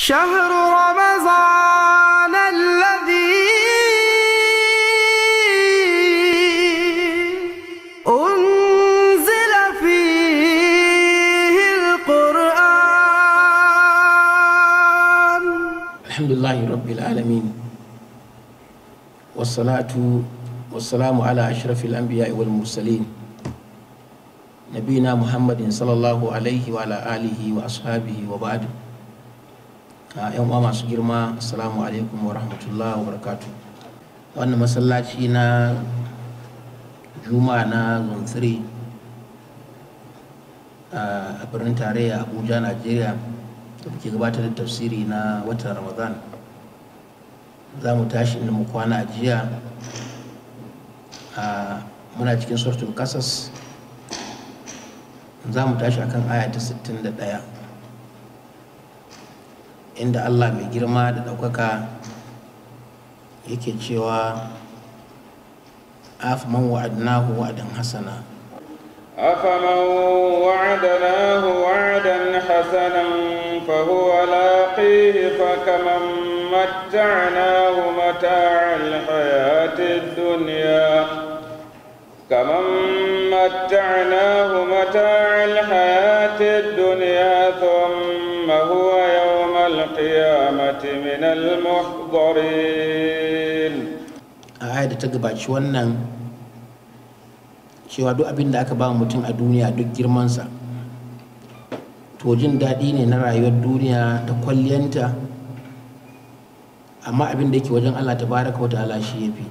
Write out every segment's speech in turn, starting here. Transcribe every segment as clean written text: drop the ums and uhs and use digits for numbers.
شهر رمضان الذي أنزل فيه القرآن. الحمد لله رب العالمين، والصلاة والسلام على أشرف الأنبياء والمرسلين نبينا محمد صلى الله عليه وعلى آله وأصحابه وبعد. ‘Yan uwa masu girma, assalamu alaikum wa rahmatullahi wa barakatuh. Wannan masallaci na Juma'a na Zone 3 a birnin tarayya Abuja, Najeriya, da muke gabatar da tafsiri na watan Ramadan. Za mu tashi inda mu kwana a jiya. Muna cikin suratul Qasas. Za mu tashi akan aya ta 61, inda Allah mai girma da ɗaukaka yake cewa afaman wa'adnahu wa'adan hasana أفمن وعدناه وعدا حسنا فهو لاقيه فكمن متعناه متاع الحياة الدنيا ثم هو يوم القيامة من المحضرين. آية da ta gabaci wannan cewa duk abin da aka ba mutum a duniya duk girmansa to jin daɗi ne na rayuwar duniya ta kwalliyanta, amma abin da yake wajen Allah tabaraka wa ta'ala shi yafi.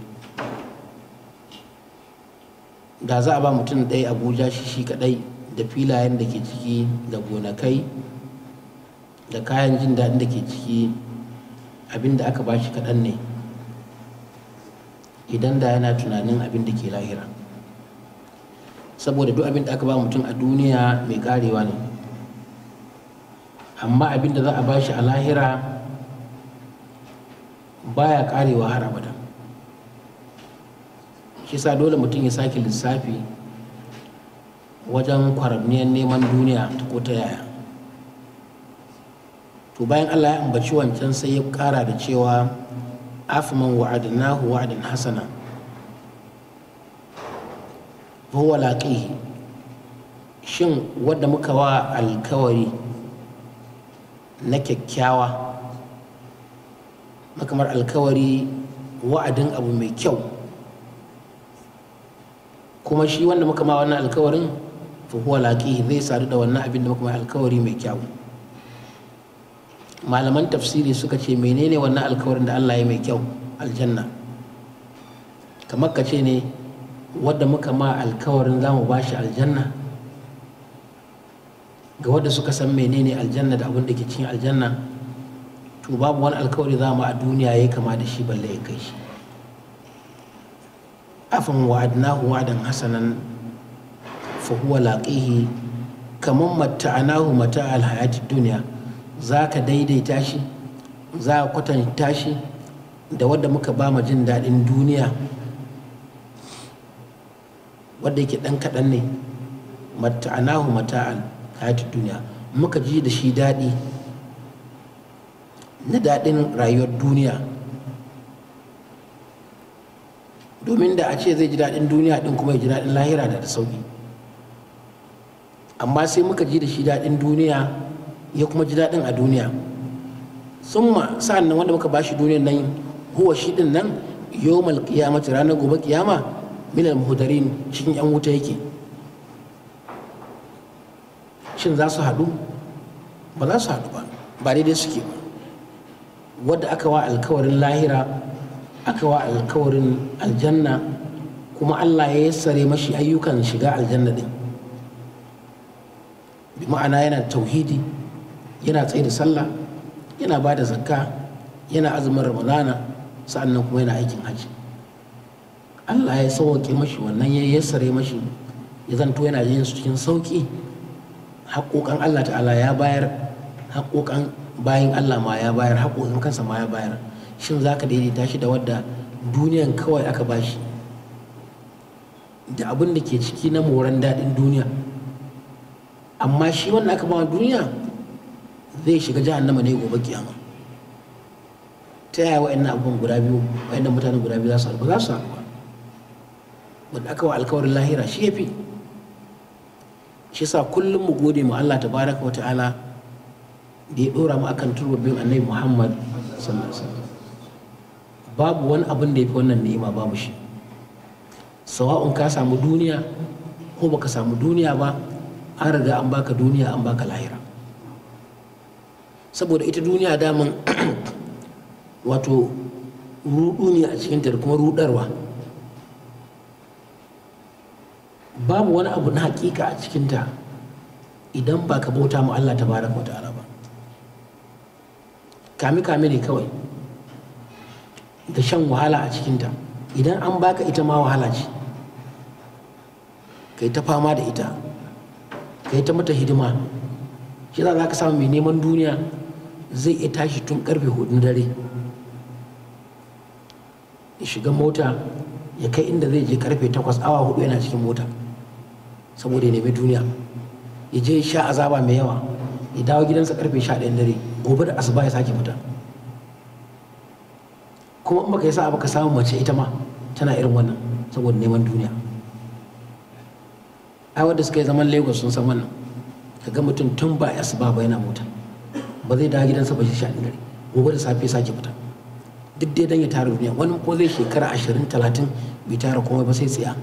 Da za a ba mutum ɗaya Abuja shi kaɗai da filayen da ke ciki da gonakai da kayan jin daɗin da ke ciki, abin da aka ba shi kaɗan ne idan da yana tunanin abin da ke lahira. Saboda duk abin da aka ba mutum a duniya mai karewa ne, amma abin da za a ba shi a lahira baya karewa har abada. Shi sa dole mutum ya sake lissafi wajen kwaramniyar neman duniya ta ko ta yaya. To bayan Allah ya ambaci wancan sai ya kara da cewa afaman wa'adnahu wa'adan hasana huwa laqihi, shin wadda muka wa alkawari na kyakkyawa, makamar alkawari wa'adin abu mai kyau, kuma shi wanda muka ma wannan alkawarin fa huwa laqihi zai sadu da wannan abin da muka mai alkawari mai kyau. Malaman tafsiri suka ce menene wannan alkawarin da Allah ya mai kyau? Aljanna. Kamar ka ce ne wadda muka ma alkawarin za mu ba shi aljanna, ga wadda suka san menene aljanna da abin da ke cikin aljanna, to babu wani alkawari za mu a duniya ya kama da shi balle ya kai shi. Afan wa'adnahu wa'adan hasanan fa huwa laqihi kaman matta'anahu mata'al hayatid dunya. Za ka daidaita shi, za ka kwatanta shi da wadda muka ba ma jin daɗin duniya, wadda yake ɗan kaɗan ne. Matta'anahu mata'al hayatid dunya, muka ji da shi daɗi na daɗin rayuwar duniya. Domin da a ce zai ji daɗin duniya ɗin kuma ya ji daɗin lahira da sauƙi, amma sai muka ji da shi daɗin duniya ya kuma ji daɗin a duniya. Summa sa'an nan wanda muka ba shi duniyan nan huwa shi ɗin nan yawmal qiyamati, ranar gobe kiyama, minal muhdarin, cikin yan wuta yake. Shin za su haɗu? Ba za su haɗu ba, ba daidai suke ba. Wadda aka wa alkawarin lahira, aka wa alkawarin aljanna, kuma Allah ya yassare mashi ayyukan shiga aljanna din, bi ma'ana yana tauhidi, yana tsaye da sallah, yana ba da zakka, yana azumin ramadana, sa'annan kuma yana aikin hajji. Allah ya sauke mashi wannan, ya yassare mashi, ya zanto yana yin su cikin sauki. Haƙoƙan Allah ta'ala ya bayar, haƙoƙan bayin Allah ma ya bayar, haƙoƙan kansa ma ya bayar. Shin za ka daidaita shi da wadda duniyan kawai aka ba shi da abin da ke ciki na moran daɗin duniya, amma shi wanda aka ba duniya zai shiga jahannama ne gobe kiyama. ta yaya wa'annan abubuwan guda biyu wa'annan mutanen guda biyu za su haɗu ba za su haɗu ba. wanda aka wa alkawarin lahira shi ya fi. shi sa kullum mu gode mu Allah tabaraka wa ta'ala da ya ɗora mu akan turbin annabi Muhammad sallallahu alaihi wasallam. babu wani abin da ya fi wannan ni'ima, babu shi. sawa'un ka samu duniya ko baka samu duniya ba, an riga an baka duniya, an baka lahira. saboda ita duniya daman wato ruɗu ne a cikinta da kuma ruɗarwa. babu wani abu na hakika a cikinta idan ba ka bauta mu Allah tabaraka wa ta'ala ba. kame ne kawai da shan wahala a cikinta. idan an baka ita ma wahala ce, kai ta fama da ita, kai ta mata hidima. shi za ka samu mai neman duniya zai iya tashi tun karfe 4 na dare ya shiga mota ya kai inda zai je karfe 8, awa 4 yana cikin mota saboda ya nemi duniya. ya je sha azaba mai yawa, ya dawo gidansa karfe 11 dare, gobe da asuba ya sake fita. kuma in baka yi sa'a baka samu mace ita ma tana irin wannan saboda neman duniya. ai wanda suka yi zaman Lagos sun san wannan. ka ga mutum tun ba asuba ba yana mota, ba zai dawo gidansa ba shi 11 dare, gobe da safe sake fita. duk dai dan ya tara duniya. wani ko zai shekara 20-30 bai tara komai ba sai tsiya.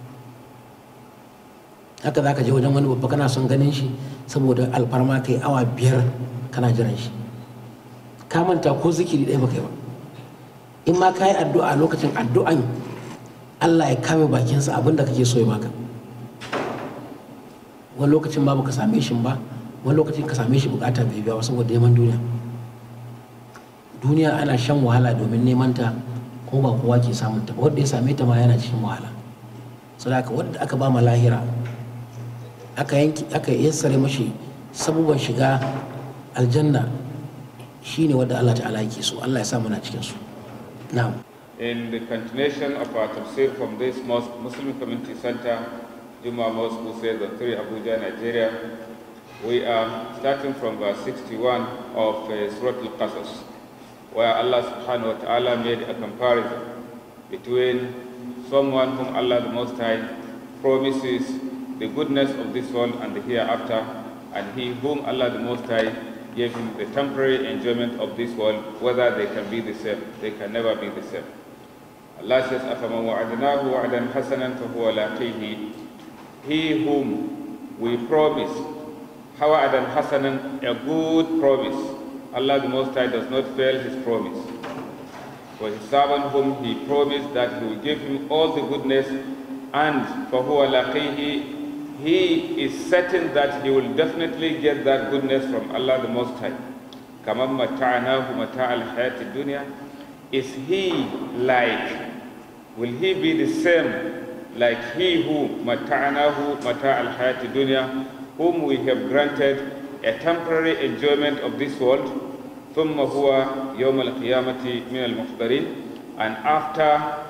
haka za ka je wajen wani babba kana son ganin shi saboda alfarma kai awa 5 kana jiran shi, ka manta ko zikiri ɗaya ba kai ba. in ma ka yi addu'a lokacin addu'an Allah ya kame bakinsa abinda kake so ya baka. wani lokacin ba baka same shi ba, wani lokacin ka same shi bukata bai biya saboda neman duniya ana shan wahala domin neman ta, ko ba kowa ke samun ta ba. wanda ya same ta ma yana cikin wahala. saboda wanda aka ba ma lahira aka yassare mashi sabuban shiga aljanna, shine wanda Allah ta'ala yake so. Allah ya sa muna cikin su. na'am. In the continuation of our tafsir from this mosque, Muslim Community Center, Juma Mosque, Hussein, 3 Abuja, Nigeria, we are starting from verse 61 of Surah Al-Qasas, where Allah subhanahu wa ta'ala made a comparison between someone whom Allah the Most High promises the goodness of this world and the hereafter, and he whom Allah the Most High gave him the temporary enjoyment of this world, whether they can be the same. They can never be the same. Allah says, أَفَمَنْ وَعَدْنَاهُ وَعْدًا حَسَنًا فَهُوَ لَاقِيهِ. He whom we promise, وَعْدًا حَسَنًا, a good promise. Allah the Most High does not fail his promise. For his servant whom he promised that he will give him all the goodness, and فَهُوَ لَاقِيهِ, he is certain that he will definitely get that goodness from Allah the Most High. كَمَنْ مَتَّعْنَاهُ مَتَاعَ الْحَيَاةِ الدُّنْيَا. Is he like, will he be the same like he who مَتَّعْنَاهُ مَتَاعَ الْحَيَاةِ الدُّنْيا, whom we have granted a temporary enjoyment of this world, ثُمَّ هُوَ يَوْمَ الْقِيَامَةِ مِنَ الْمُحْضَرِينَ, and after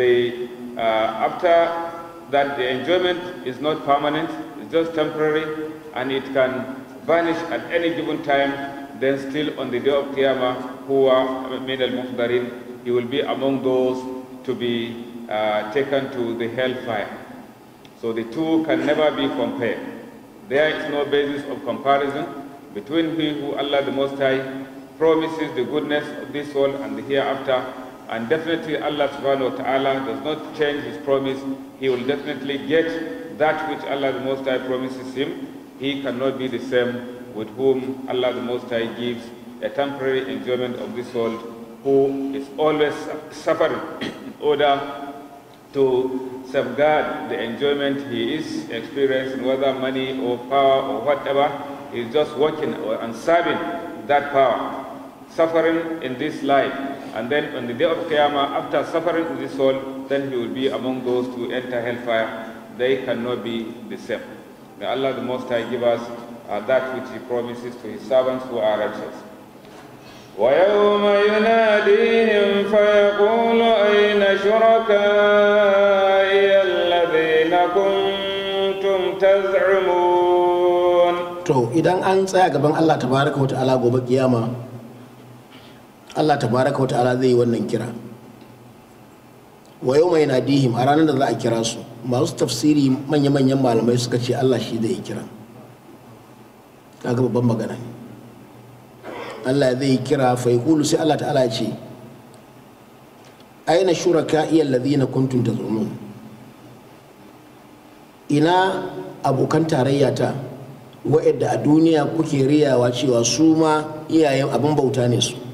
that the enjoyment is not permanent, it's just temporary, and it can vanish at any given time, then still on the day of Qiyamah, huwa min al-muhdarin, he will be among those to be taken to the hellfire. So the two can never be compared. There is no basis of comparison between he who Allah the Most High promises the goodness of this world and the hereafter, and definitely Allah subhanahu wa ta'ala does not change his promise. He will definitely get that which Allah the Most High promises him. He cannot be the same with whom Allah the Most High gives a temporary enjoyment of this world, who is always suffering in order to safeguard the enjoyment he is experiencing, whether money or power or whatever. He is just working and serving that power, suffering in this life, and then on the day of Qiyamah, after suffering in this world, then he will be among those to enter hellfire. They cannot be the same. May Allah the Most High give us that which he promises to his servants who are righteous. وَيَوْمَ يُنَادِيهِمْ فَيَقُولُ أَيْنَ شُرَكَائِيَ الَّذِينَ كُنْتُمْ تَزْعُمُونَ. To idan an tsaya gaban Allah tabaraka wa ta'ala gobe kiyama, Allah tabaraka wa ta'ala zai yi wannan kira. Wa yawma yanadihim, a ranar da za a kira su, masu tafsiri manya-manyan malamai suka ce Allah shi zai yi kira. Kaga babban magana ne. Allah zai yi kira fa yaqulu, sai Allah ta'ala ya ce aina shuraka'i alladhina kuntum tazumun, ina abokan tarayya ta wa'anda a duniya kuke riyawa cewa su ma iyayen abin bauta ne su.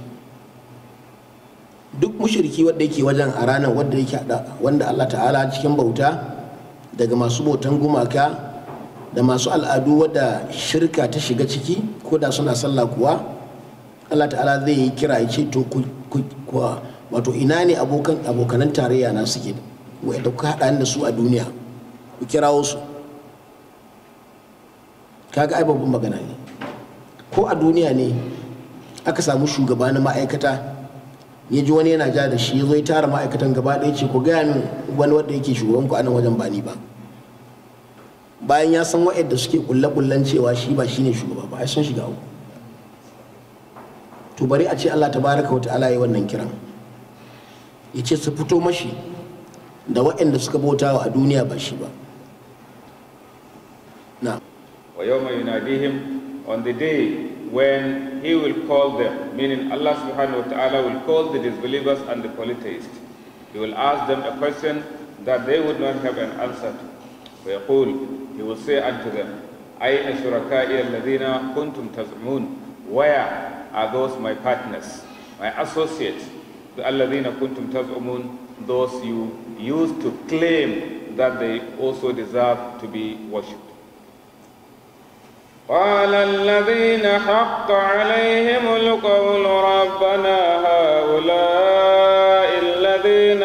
Duk mushriki wanda yake wajen a ranar wanda Allah ta'ala cikin bauta, daga masu bautan gumaka da masu al'adu wadda shirka ta shiga ciki ko da suna sallah kuwa, Allah ta'ala zai yi kira ya ce to wato ina ne abokanan tarayya na suke wanda kuka haɗa da su a duniya, ku kirawo su. Kaga ai babban magana ne. Ko a duniya ne aka samu shugaba na ma'aikata ya ji wani yana ja da shi, ya zo ya tara ma'aikatan gaba ɗaya ce ku gaya min wani wanda yake shugaban ku a nan wajen ba ni ba, bayan ya san wa'yanda suke kulle-kullen cewa shi ba shine shugaba ba, ai sun shiga uku. To bari a ce Allah tabaraka wa ta'ala ya wannan kiran, ya ce su fito mashi da waɗanda suka bautawa a duniya ba shi ba. Na wa yawma yunadihim, on the day when he will call them, meaning Allah subhanahu wa ta'ala will call the disbelievers and the polytheists. He will ask them a question that they would not have an answer to. ويقول, he will say unto them, أين شركائي الذين كنتم تزعمون, where are those my partners, my associates, the الذين كنتم تزعمون, those you used to claim that they also deserve to be worshipped. قال الذين حق عليهم القول ربنا هؤلاء الذين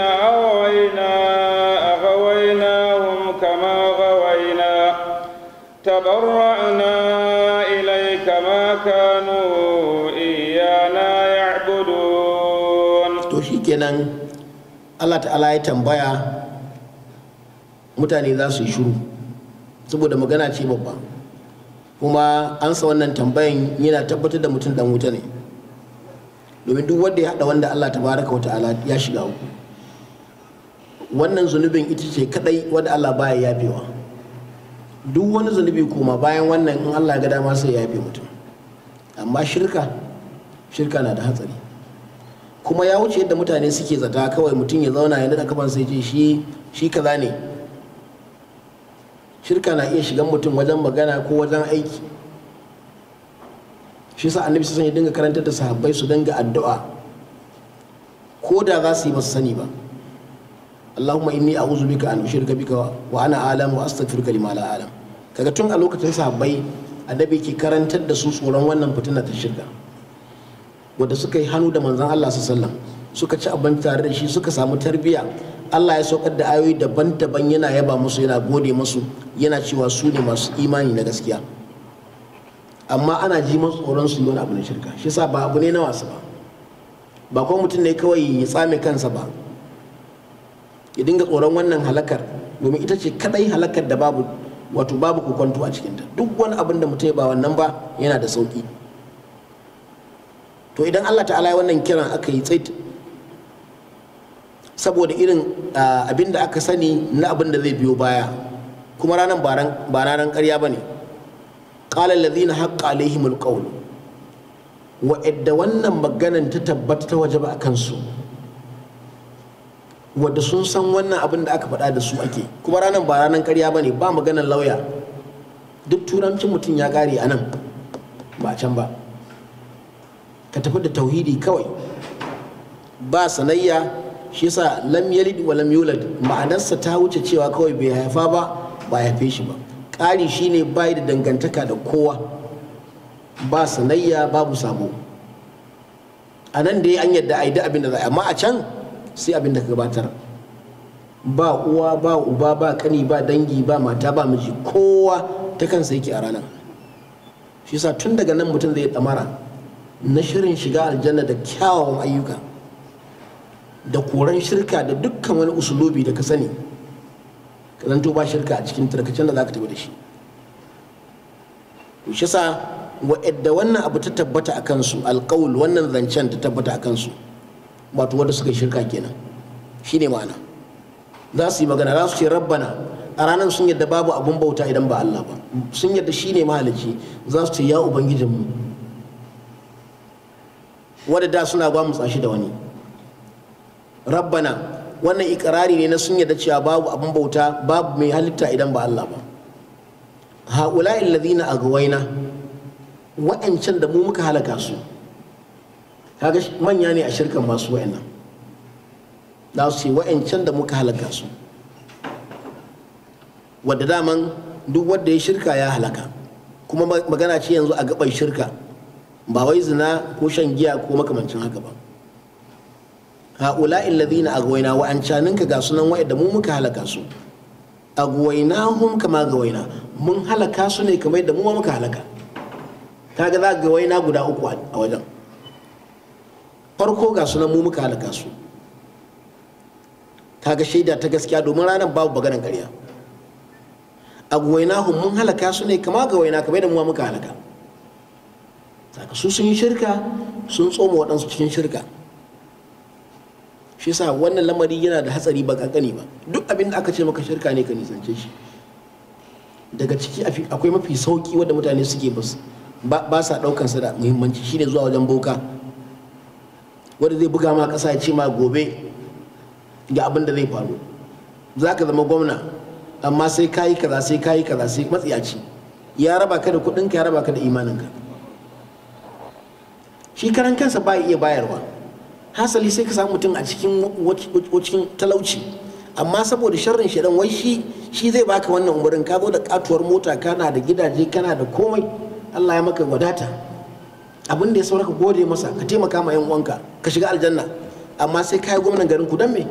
أغويناهم كما غوينا تبرأنا إليك ما كانوا إيانا يعبدون. to shikenan Allah ta'ala ya tambaya, mutane za su yi shiru saboda magana ce babba, kuma ansa wannan tambayan yana tabbatar da mutum dan wuta ne, domin duk wanda ya hada wanda Allah tabaraka wa ta'ala ya shiga uku. Wannan zunubin ita ce kadai wanda Allah baya yafewa. Duk wani zunubi kuma bayan wannan in Allah ga dama sai ya yafe mutum, amma shirka na da hatsari, kuma ya wuce yadda mutane suke zata. Kawai mutum ya zauna ya nada kafan sai ce shi kaza ne. Shirka na iya shigan mutum wajen magana ko wajen aiki. Shi sa annabi sai ya dinga karantar da sahabbai su dinga addu'a ko da za su yi basu sani ba. Allahumma inni a'udhu bika an ushrika bika wa ana a'lamu wa astaghfiruka lima la a'lam. Kaga tun a lokacin sahabbai annabi ke karantar da su tsoron wannan fitina ta shirka, wanda suka yi hannu da manzon Allah sallallahu alaihi wasallam, suka ci abinci tare da shi, suka samu tarbiyya. Allah ya saukar da ayoyi daban-daban yana yaba musu, yana gode musu, yana cewa su ne masu imani na gaskiya. Amma ana ji masu tsoron su yi wani abu na shirka. Shi sa ba abu ne na wasu ba kuma mutum ne kawai ya tsame kansa ba, ya dinga tsoron wannan halakar, domin ita ce kadai halakar da babu kokonto a cikinta. Duk wani abin da mutum ba wannan ba yana da sauki. To idan Allah ta'ala ya wannan kiran aka yi tsaita, saboda irin abin da aka sani na abin da zai biyo baya, kuma ranar ba ranar ƙarya ba ne. Qala alladhina haqqa alaihimul qawl, wa'adda wannan maganan ta tabbata ta waje ba a kansu, wadda sun san wannan abin da aka faɗa da su ake, kuma ranar ba ranar ƙarya ba ne, ba maganar lauya. Duk turancin mutum ya ƙare a nan ba can ba. Ka tafi da tauhidi kawai, ba sanayya. Shi yasa lam yalid wa lam yulad ma'anarsa ta wuce cewa kawai bai haifa ba haife shi ba. Ƙari shine bai da dangantaka da kowa, ba sanayya babu sabo. A nan dai an yadda a yi da abin da za a, amma a can sai abin da ka gabatar. Ba uwa ba uba ba kani ba dangi ba mata ba miji, kowa ta kansa yake a ranar. Shi yasa tun daga nan mutum zai damara na shirin shiga aljanna da kyawawan ayyuka, da koran shirka da dukkan wani usulubi da ka sani, ka zanto ba shirka a cikin tarkacen da za ka tafi da shi. To shi sa wa'adda wannan abu ta tabbata a kansu, alƙawul wannan zancen ta tabbata a kansu, wato wanda suka yi shirka kenan, shine ma'ana. Za su yi magana, za su ce rabbana, a ranar sun yadda babu abun bauta idan ba Allah ba, sun yadda shine mahalicci, za su ce ya ubangijinmu, wadda da suna gwamutsa shi da wani. Rabbana, wannan ikirari ne na sun yadda cewa babu abun bauta, babu mai halitta idan ba Allah ba. Ha'ula'i alladhina aghwayna, wa'ancan da mu muka halaka su. Kaga manya ne a shirkan masu wa'annan. Za su ce wa'ancan da muka halaka su, wadda daman duk wanda ya shirka ya halaka, kuma magana ce yanzu a gaban shirka, ba wai zina ko shan giya ko makamancin haka ba. Ha'ula'i alladhina aghwayna, wa'ancaninka ga sunan wa'anda mu muka halaka su. Aghwaynahum kama gawaina, mun halaka su ne kamar yadda mu muka halaka. Kaga za ga waina guda uku a wajen. Farko ga sunan mu muka halaka su, kaga shaida ta gaskiya, domin ranar babu maganar ƙarya. Aghwaynahum, mun halaka su ne kama gawaina, kamar yadda mu muka halaka. Saka su sun yi shirka, sun tsoma waɗansu cikin shirka. Shi yasa wannan lamari yana da hatsari ba kankani ba. Duk abin da aka ce maka shirka ne ka nisance shi. Daga ciki akwai mafi sauki wanda mutane suke ba sa daukan sa da muhimmanci, shine zuwa wajen boka, wanda zai buga ma kasa ya ce ma gobe ga abin da zai faru, zaka zama gwamna amma sai kayi kaza sai kayi kaza, sai matsiyaci ya raba ka da kuɗinka, ya raba ka da imaninka. Shi karan kansa ba iya bayarwa, hasali sai ka samu mutum a cikin talauci, amma saboda sharrin shaidan wai shi zai baka wannan umarin. Ka zo da katuwar mota, kana da gidaje, kana da komai, Allah ya maka wadata, abin da ya sauraka gode masa, ka taimaka ma yan uwanka, ka shiga aljanna, amma sai kai gwamnan garin ku dan me?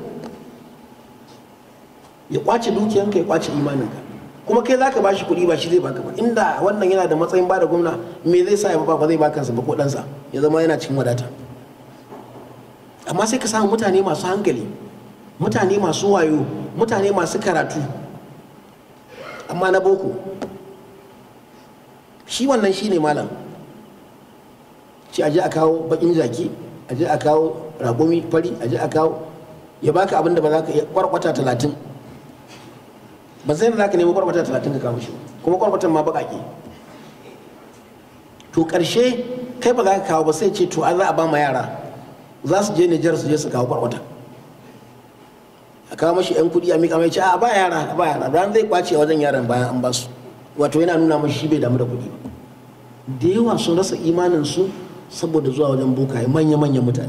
Ya kwace dukiyanka, ya kwace imaninka, kuma kai zaka bashi kuɗi ba shi zai baka ba. Inda wannan yana da matsayin bada gwamna, me zai sa ya ba zai baka sa ba ko ɗansa ya zama yana cikin wadata? Amma sai ka samu mutane masu hankali, mutane masu wayo, mutane masu karatu, amma na boko shi wannan shi ne malam. Shi aje a kawo bakin jaki, aje a kawo raƙumi fari, aje a kawo, ya baka abin da ba za ka iya, kwarkwata 30, ba sai da za ka nemi kwarkwata 30 ka kawo shi, kuma kwarkwatan ma baƙaƙe. To ƙarshe kai ba za ka kawo ba, sai ce to an za a ba ma yara, za su je Nijar su je su kawo kwarkwata, a kawo mashi 'yan kuɗi a miƙa mai ce a ba yara, ran zai kwace a wajen yaran bayan an ba su. Wato yana nuna mashi shi bai damu da kuɗi ba. Da yawa sun rasa imaninsu saboda zuwa wajen bokaye, manya-manyan mutane.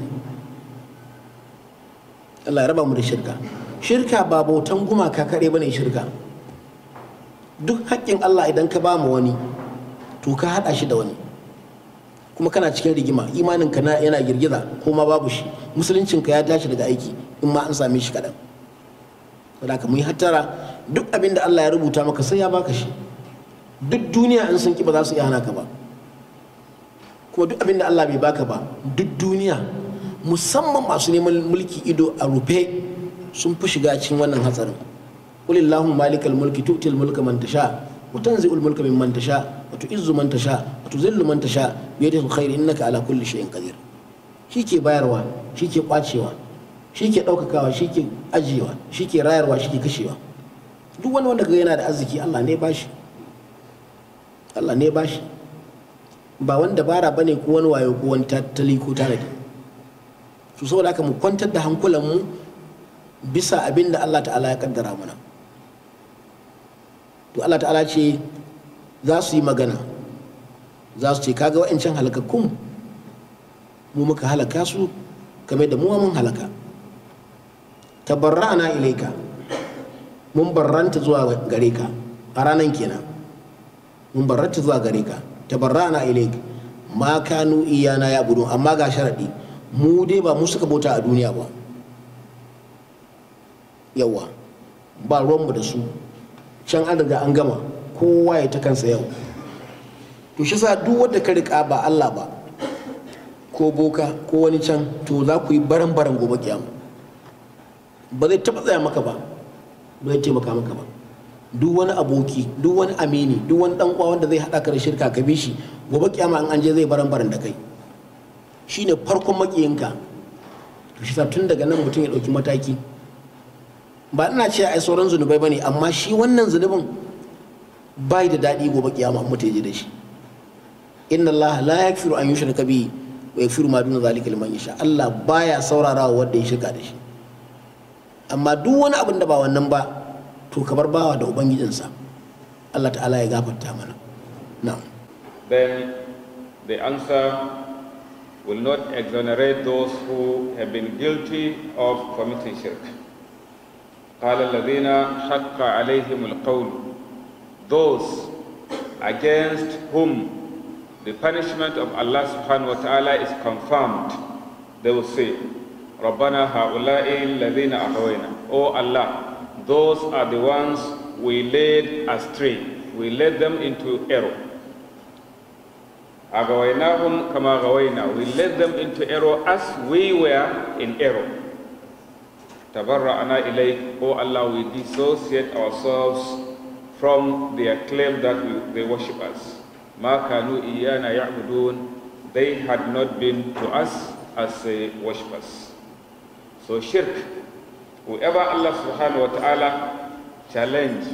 Allah ya raba mu da shirka. Shirka ba bautan gumaka kaɗai ba ne shirka. Duk haƙƙin Allah idan ka ba mu wani, to ka haɗa shi da wani, kuma kana cikin rigima, imaninka yana girgiza ko ma babu shi, musuluncinka ya tashi daga aiki in ma an same shi kaɗan. Saboda ka mu yi hattara, duk abin da Allah ya rubuta maka sai ya baka shi. Duk duniya in sun ki ba za su iya hana ka ba, kuma duk abin da Allah bai baka ba, duk duniya musamman masu neman mulki ido a rufe sun fi shiga cikin wannan hatsarin. Qul illahumma malikal mulki tu'til mulka man tasha wa tanzi'ul mulka mimman tasha wa tu'izzu man tasha wa tuzillu man tasha bi yadikal khair innaka ala kulli shay'in qadir. Shi ke bayarwa, shi ke kwacewa, shi ke ɗaukakawa, shi ke ajiyewa, shi ke rayarwa, shi ke kashewa. Duk wani wanda yana da arziki Allah ne ba shi, Allah ne ba shi, ba wani dabara bane ko wani wayo ko wani tattali ko tanadi. Su saboda haka mu kwantar da hankulanmu bisa abin da Allah ta'ala ya kaddara mana. To Allah ta'ala ce za su yi magana, za su ce kaga wa'ancan halakakkun mu muka halaka su kamar da mu mun halaka. Tabarra'na ilaika, mun barranta zuwa gare ka a ranan kenan, mun barranta zuwa gare ka. Tabarra'na ilaika ma kanu iyana ya budu, amma ga sharadi, mu dai ba mu suka bauta a duniya ba, yawa ba ruwanmu da su, can an riga an gama, kowa ya ta kansa yau. To shi sa duk wanda ka riƙa ba Allah ba ko boka ko wani can, to za ku yi baran-baran gobe kiyama. Ba zai taɓa tsaya maka ba, ba zai taimaka maka ba. Duk wani aboki, duk wani amini, duk wani ɗan uwa wanda zai haɗa ka da shirka ka bi shi, gobe kiyama an je zai baran da kai, shine farkon makiyinka. To shi tun daga nan mutum ya dauki mataki. Ba ina ce ai sauran zunubai bane, amma shi wannan zunubin bai da dadi gobe kiyama mutum ya je da shi. Inna Allah la yaghfiru an yushraka bihi wa yaghfiru ma duna zalika liman yasha. Allah baya saurarawa wanda ya shirka da shi. Amma duk wani abin da ba wannan ba to kabar bawa da ubangijinsa. Allah ta'ala ya gafarta mana. Na'am. Then the answer will not exonerate those who have been guilty of committing shirk. قال الذين حق عليهم القول, those against whom the punishment of Allah subhanahu wa ta'ala is confirmed, they will say, رَبَّنَا هَؤُلَاءِ الَّذِينَ أَغْوَيْنَا, O Allah, those are the ones we led astray, we led them into error. أَغْوَيْنَاهُمْ كَمَا غَوَيْنَا, we led them into error as we were in error. تَبَرَّأَنَا إِلَيْكَ, O Allah, we dissociate ourselves from their claim that they worship us. مَا كَانُوا إِيَّانَا يَعْبُدُونَ, they had not been to us as worshippers. So shirk, whoever Allah subhanahu wa ta'ala challenge,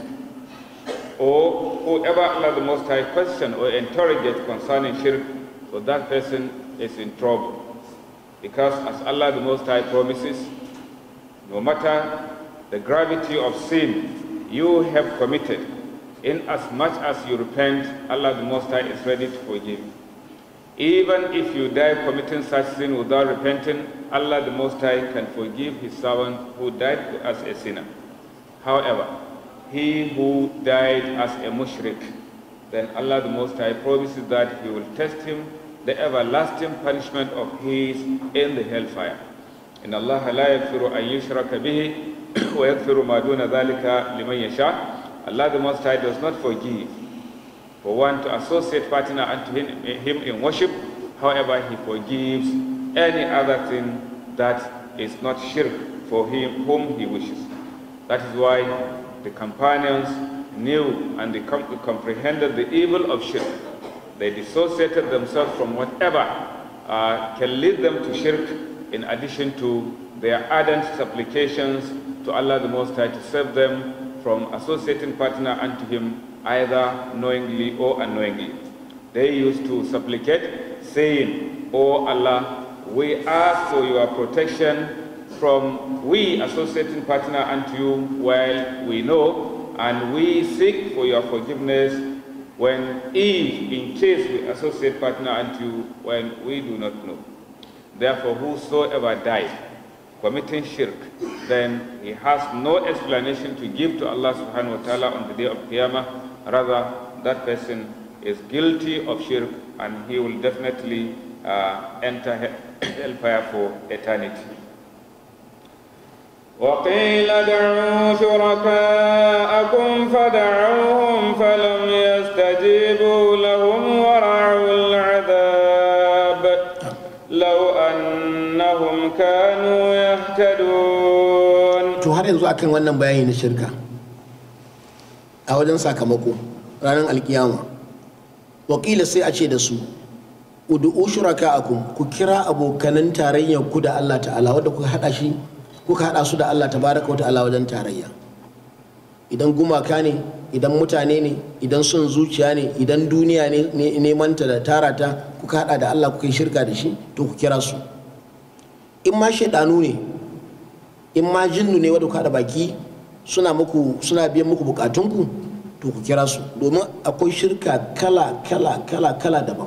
or whoever Allah the Most High question or interrogate concerning shirk, so that person is in trouble. Because as Allah the Most High promises, no matter the gravity of sin you have committed, in as much as you repent, Allah the Most High is ready to forgive. Even if you die committing such sin without repenting, Allah the Most High can forgive his servant who died as a sinner. However, he who died as a mushrik, then Allah the Most High promises that he will test him the everlasting punishment of his in the hellfire. إن الله لا يغفر أن يشرك به ويغفر ما دون ذلك لمن يشاء. Allah the Most High does not forgive for one to associate partner unto him in worship. However, he forgives any other thing that is not shirk for him whom he wishes. That is why the companions knew and they comprehended the evil of shirk. They dissociated themselves from whatever can lead them to shirk, in addition to their ardent supplications to Allah the Most High to save them from associating partner unto him, either knowingly or unknowingly. They used to supplicate, saying, O Allah, we ask for your protection from we associating partner unto you while we know, and we seek for your forgiveness if in case we associate partner unto you when we do not know. Therefore, whosoever dies committing shirk, then he has no explanation to give to Allah subhanahu wa ta'ala on the day of Qiyamah. Rather, that person is guilty of shirk and he will definitely enter hellfire for eternity. وَقِيلَ دَعُوا شُرَكَاءَكُمْ فَدَعُوهُمْ فَلَمْ يَسْتَجِيبُوا لَهُمْ وَرَعُوا الْعَذَابَ لَوْ أَنَّهُمْ كَانُوا يَهْتَدُونَ. To har yanzu akan wannan bayani na shirka a wajen sakamako ranar alkiyama, wakila sai a ce da su, ud'u shuraka'akum, ku kira abokanan tarayyar ku da Allah ta'ala, wanda kuka hada su da Allah tabaraka wa ta'ala wajen tarayya. Idan gumaka ne, idan mutane ne, idan son zuciya ne, idan duniya ne nemanta da tarata kuka hada da Allah kuka yi shirka da shi, to ku kira su. In ma shaidanu ne, in ma jinnu ne wanda kuka hada baki suna biyan muku bukatunku, to ku kira su, domin akwai shirka kala daban.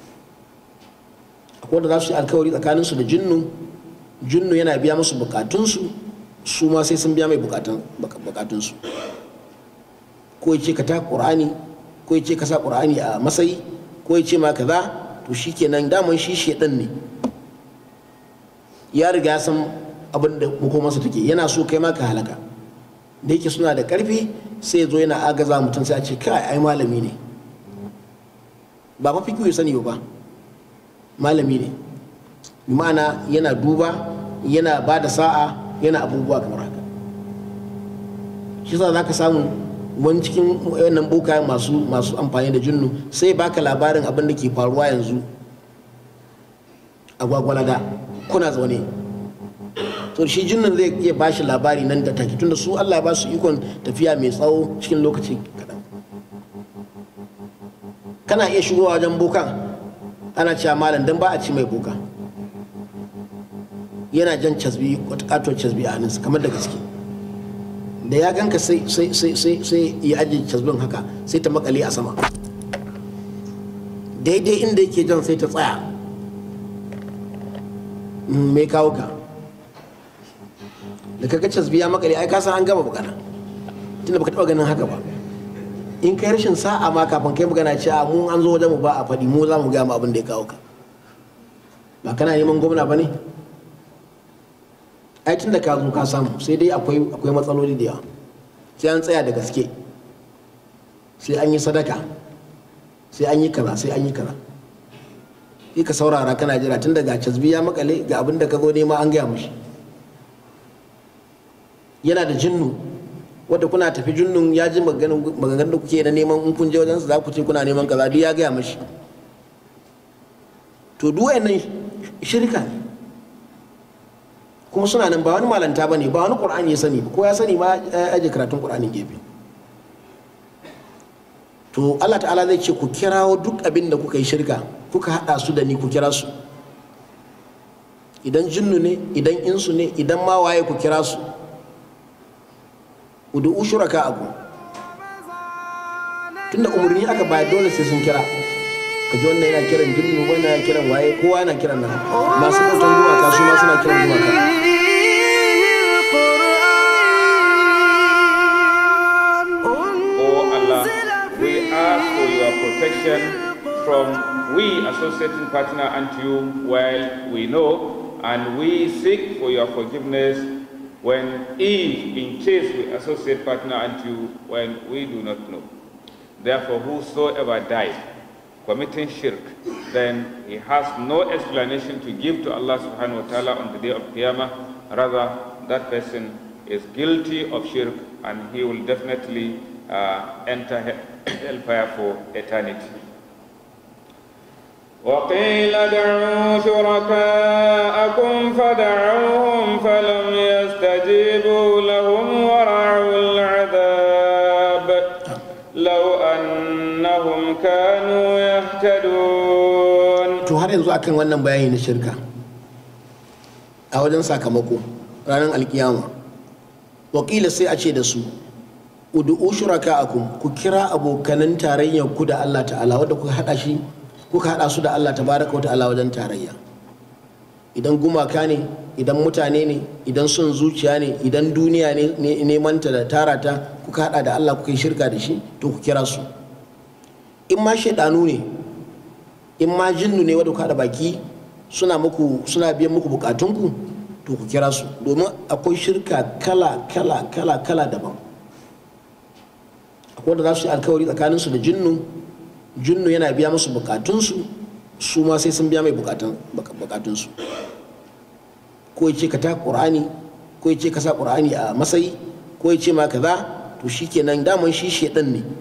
Akwai wanda za su yi alkawari tsakaninsu da jinnu yana biya musu bukatunsu, su ma sai sun biya mai bukatunsu. Ko ya ce ka ta ƙur'ani, ko ya ce ka sa ƙur'ani a matsayi, ko ya ce ma kaza, to shi kenan daman shi shedan ne, ya riga san abin da makomarsa take, yana so kai ma ka halaka. Da yake suna da ƙarfi, sai ya zo yana agaza mutum, sai a ce kai ai malami ne, ba fa fikihu ya sani ba, malami ne, ma'ana yana duba, yana ba da sa'a, yana abubuwa kamar haka. Shi sa za ka samu wani cikin wannan bokayen masu amfani da jinnu sai baka labarin abin da ke faruwa yanzu a Gwagwalada kuna zaune, to shi jinnun zai iya bashi labari nan da take, tunda su Allah ya ba su ikon tafiya mai tsawo cikin lokaci kaɗan. Kana iya shigowa wajen bokan ana cewa malam dan ba a ci mai boka, yana jan casbi, wata katuwar casbi a hannunsa kamar da gaske, da ya ganka sai ya ajiye casbin haka sai ta makale a sama, daidai inda yake jan sai ta tsaya. mai kawo ka da kaga casbi ya makale ai ka san an gama magana, tunda baka taba ganin haka ba. in kai rashin sa'a ma kafin kai magana cewa mu an zo wajen mu ba a faɗi, mu za mu gaya mu abin da ya kawo ka. Ba kana neman gwamna ba ne? ai tunda ka zo ka samu, sai dai akwai matsaloli da yawa, sai an tsaya da gaske, sai an yi sadaka, sai an yi kaza, sai an yi kaza. sai ka saurara kana jira, tun daga casbi ya makale ga abin da ka zo nema an gaya mushi. yana da jinnu wadda kuna tafi jinnun ya ji maganganun da kuke na neman, in kun je wajen su za ku ce kuna neman kaza, duk ya gaya mashi. to duk wayannan shirka ne, kuma suna nan, ba wani malanta bane, ba wani qur'ani ya sani, ko ya sani ma aje karatun qur'anin gefe. to Allah ta'ala zai ce ku kirawo duk abin da kuka yi shirka kuka hada su da ni, ku kira su. idan jinnu ne, idan insu ne, idan ma waye ku kira su. ud'u shuraka'akum, tunda umarni aka bayar dole sai sun kira. kaji wannan yana kiran jinnu, wannan yana kiran waye, kowa yana kiran nan. masu bautan gumaka su ma suna kiran gumaka. We ask for your protection from we associating partner unto you while we know, and we seek for your forgiveness when if in case we associate partner unto you when we do not know. Therefore, whosoever dies committing shirk, then he has no explanation to give to Allah subhanahu wa ta'ala on the day of Qiyamah. Rather, that person is guilty of shirk and he will definitely enter hellfire for eternity. وقيل ادعوا شركاءكم فدعوهم فلم يستجيبوا لهم ورعوا العذاب لو أنهم كانوا يهتدون. to har yanzu akan wannan bayani na shirka a wajen sakamako ranar alkiyama, wakila sai a ce da su ud'u shuraka'akum, ku kira abokanan tarayyar ku da Allah ta'ala, wanda kuka hada su da Allah tabaraka wa ta'ala wajen tarayya. idan gumaka ne, idan mutane ne, idan son zuciya ne, idan duniya ne neman ta da tarata, kuka hada da Allah kuka yi shirka da shi, to ku kira su. in ma shaidanu ne, in ma jinnu ne wanda kuka hada baki suna biyan muku bukatunku, to ku kira su, domin akwai shirka kala daban. akwai da za su yi alkawari tsakaninsu da jinnu yana biya musu bukatunsu, su ma sai sun biya mai bukatunsu. ko ya ce ka ta ƙur'ani, ko ya ce ka sa ƙur'ani a matsayi, ko ya ce ma kaza, to shi kenan daman shi shedan ne,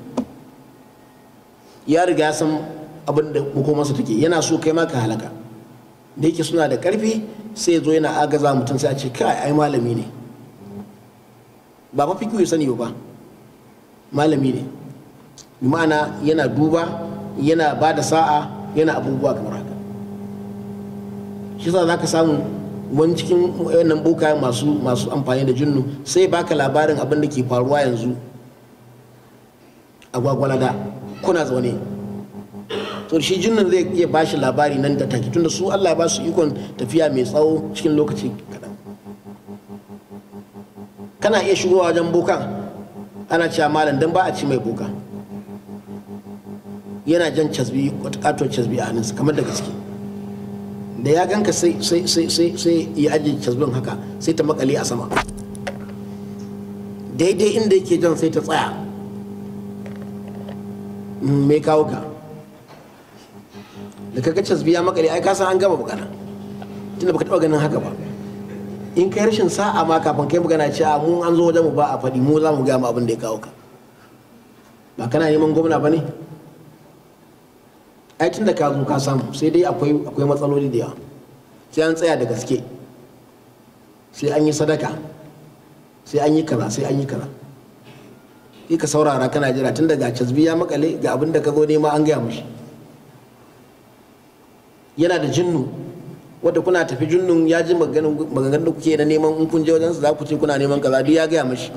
ya riga ya san abin da makomarsa take, yana so kai ma ka halaka. da yake suna da ƙarfi sai ya zo yana agaza mutum, sai a ce kai ai malami ne, ba fa fikiyu sani ba, malami ne, ma'ana yana duba, yana ba da sa'a, yana abubuwa kamar haka. shi za ka samu wani cikin wannan bokayen masu amfani da jinnu sai baka labarin abin da ke faruwa yanzu a Gwagwalada kuna zaune, to shi jinnun zai iya bashi labari nan da take, tunda su Allah ya ba su ikon tafiya mai tsawo cikin lokaci kaɗan. kana iya shigowa wajen bokan ana cewa malam dan ba a ci mai boka, yana jan casbi, wata katuwar casbi a hannunsa kamar da gaske, da ya ganka sai ya ajiye casbin haka sai ta makale a sama, daidai inda yake jan sai ta tsaya. mai kawo ka da kaga casbi ya makale ai ka san an gama magana, tunda baka taba ganin haka ba. in kai rashin sa'a ma kafin kai magana cewa mu an zo wajen mu ba a faɗi, mu za mu gaya mu abin da ya kawo ka. ba kana neman gwamna ba ne? Ai tun da ka zo ka samu, sai dai akwai matsaloli da yawa. Sai an tsaya da gaske, sai an yi sadaka, sai an yi kaza, sai an yi kaza. Sai ka saurara kana jira tun daga casbi ya makale ga abin da ka zo nema an gaya mushi. Yana da jinnu wadda kuna tafi jinnun ya ji maganganun da kuke na neman, in kun je wajensu za ku ce kuna neman kaza, duk ya gaya mashi.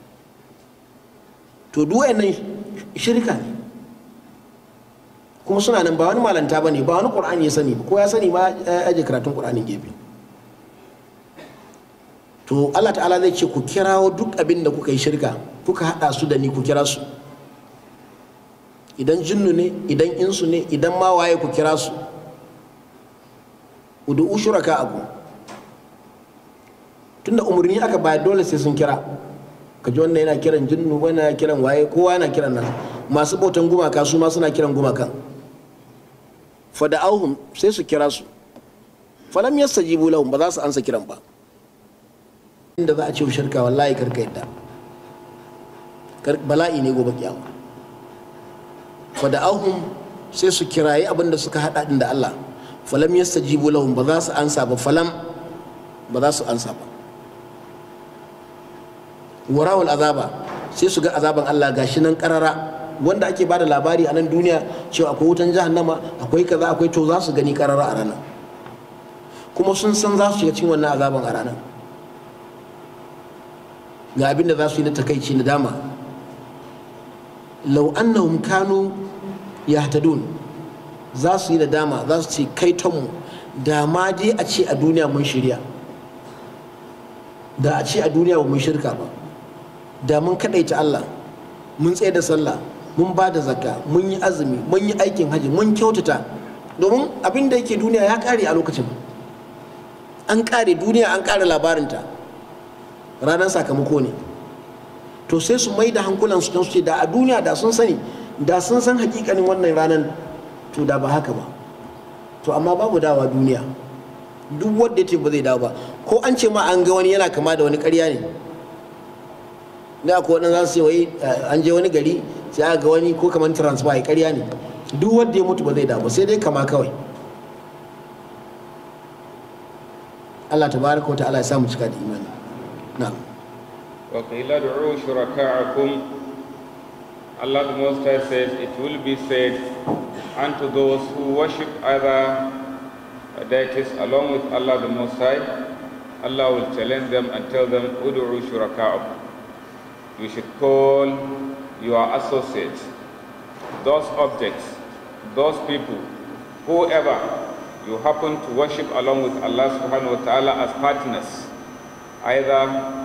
To duk wayannan shirka ne, kuma suna nan, ba wani malanta ba ne, ba wani ƙur'ani ya sani ba, ko ya sani ma ya aje karatun ƙur'anin gefe. To Allah ta'ala zai ce ku kirawo duk abin da kuka yi shirka, kuka haɗa su da ni, ku kira su. Idan jinnu ne, idan insu ne, idan ma waye, ku kira su. Udu'u shuraka'akum. Tunda umarni aka bayar, dole sai sun kira. Kaji wannan yana kiran jinnu, wannan yana kiran waye, kowa yana kiran nan. Masu bautan gumaka su ma suna kiran gumakan. Fada'auhum, sai su kira su. Falam yastajibu lahum, ba za su ansa kiran ba. Inda za a ce shirka, wallahi karka yadda. Bala'i ne gobe kiyama. Fada'auhum, sai su kirayi abin da suka hada din da Allah. Falam yastajibu lahum, ba za su ansa ba. Falam, ba za su ansa ba. Warawul azaba, sai su ga azaban Allah gashi nan karara, wanda ake bada labari a nan duniya cewa akwai wutan jahannama, akwai kaza, akwai, to za su gani karara a ranar, kuma sun san za su shiga cikin wannan azaban a ranar. Ga abin da za su yi na takaici, na dama. Law annahum kanu yahtadun, za su yi da dama, za su ce kai tonmu, da ma dai a ce a duniya mun shirya, da a ce a duniya ba mun shirka ba, da mun kadaita Allah, mun tsaye da sallah, mun ba da zakka, mun yi azumi, mun yi aikin haji, mun kyautata. Domin abin da yake duniya ya kare a lokacin, an kare duniya, an kare labarinta, ranar sakamako ne. To sai su mai da hankulansu don su ce da a duniya da sun sani, da sun san hakikanin wannan ranar, to da ba haka ba. To amma babu dawa duniya, duk wanda ya ce ba zai dawo ba, ko an ce ma an ga wani yana kama da wani, ƙarya ne. Da akwai waɗanda za su ce wai an je wani gari sai aka ga wani ko kamar transfer, ya ƙarya ne. Duk wanda ya mutu ba zai dawo ba, sai dai kama kawai. Allah tabaraka wa ta'ala ya samu cika da imani. Na'am. Wa qila du'u shuraka'akum. Allah the Most High says, it will be said unto those who worship other deities along with Allah the Most High, Allah will challenge them and tell them, ud'u shuraka'akum. You should call your associates, those objects, those people, whoever you happen to worship along with Allah subhanahu wa ta'ala as partners, either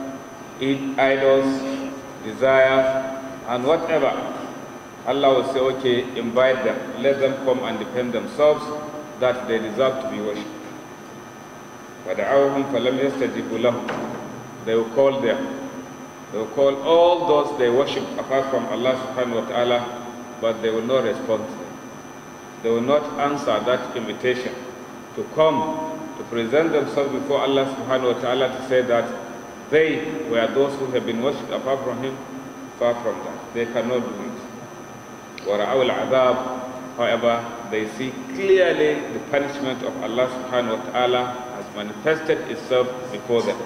idols, desires, and whatever. Allah will say, okay, invite them, let them come and defend themselves, that they deserve to be worshipped. فَدَعَوْهُمْ فَلَمْ يَسْتَجِبُوا لَهُمْ. They will call them. They will call all those they worship apart from Allah subhanahu wa ta'ala, but they will not respond to them. They will not answer that invitation to come to present themselves before Allah subhanahu wa ta'ala to say that they were those who have been worshipped apart from Him. Far from that. They cannot do it. وَرَأَوْا الْعَذَابِ. However, they see clearly the punishment of Allah subhanahu wa ta'ala has manifested itself before them.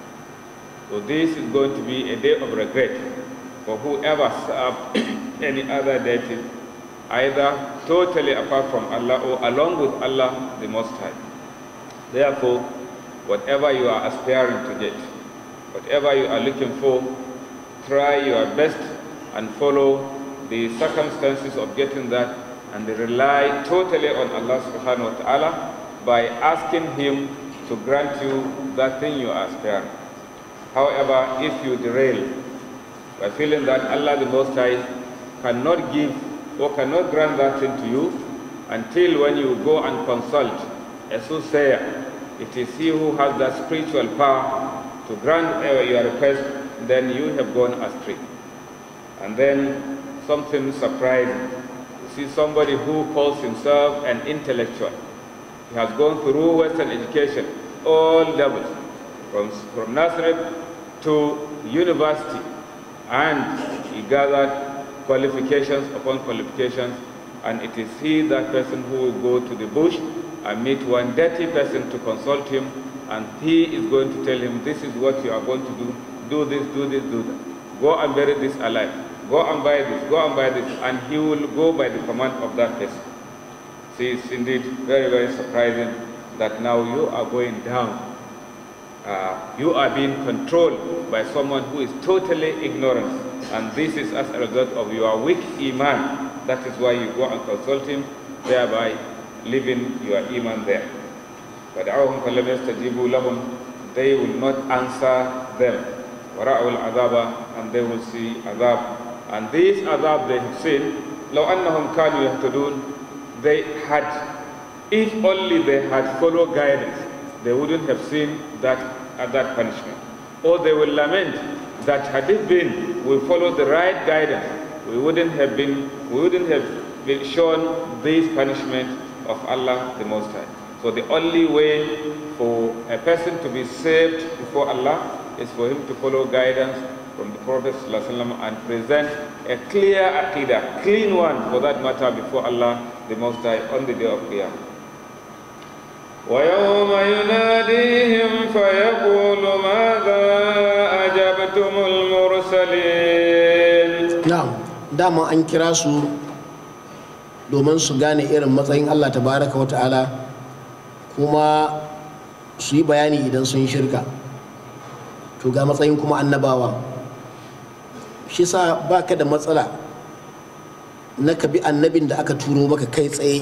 So this is going to be a day of regret for whoever served any other deity, either totally apart from Allah or along with Allah the Most High. Therefore, whatever you are aspiring to get, whatever you are looking for, try your best and follow the circumstances of getting that, and rely totally on Allah subhanahu wa ta'ala by asking Him to grant you that thing you are aspiring. However, if you derail by feeling that Allah the Most High cannot give or cannot grant that thing to you until when you go and consult a soothsayer, it is he who has that spiritual power to grant your request, then you have gone astray. And then something surprising. You see somebody who calls himself an intellectual. He has gone through Western education, all levels, from nursery to university, and he gathered qualifications upon qualifications, and it is he, that person, who will go to the bush and meet one dirty person to consult him, and he is going to tell him, this is what you are going to do this, do this, do that. Go and bury this alive. Go and buy this, go and buy this, and he will go by the command of that person. See, it's indeed very, very surprising that now you are going down. You are being controlled by someone who is totally ignorant, and this is as a result of your weak iman. That is why you go and consult him, thereby leaving your iman there. فَدَعَوْهُمْ فَلَمْ يَسْتَجِيبُوا لَهُمْ, they will not answer them. وَرَأَوُا الْعَذَابَ, and they will see azab. And this azab they have seen, لَوْ أَنَّهُمْ كَانُوا يَهْتَدُونَ, they had, if only they had followed guidance, they wouldn't have seen that punishment. Or they will lament that had it been we followed the right guidance, we wouldn't have been shown this punishment of Allah the Most High. So the only way for a person to be saved before Allah is for him to follow guidance from the Prophet ﷺ and present a clear aqidah, clean one for that matter, before Allah the Most High on the day of Qiyamah. وَيَوْمَ يُنَادِيهِمْ فَيَقُولُ مَاذَا أَجَبْتُمُ الْمُرْسَلِينَ. Dama an kira su domin su gane irin matsayin Allah tabaraka wa ta'ala, kuma su yi bayani idan sun shirka. To ga matsayin kuma annabawa. Shi sa baka da matsala na ka bi annabin da aka turo maka kai tsaye.